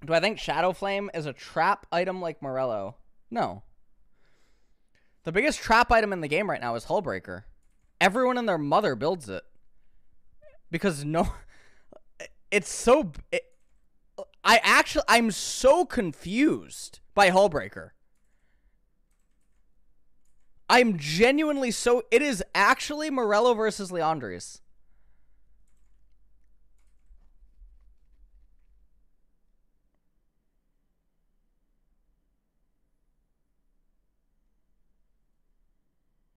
Do I think Shadow Flame is a trap item like Morello? No. The biggest trap item in the game right now is Hullbreaker. Everyone and their mother builds it. Because no... It's so... I'm so confused by Hullbreaker. I'm genuinely so... It is actually Morello versus Leandres.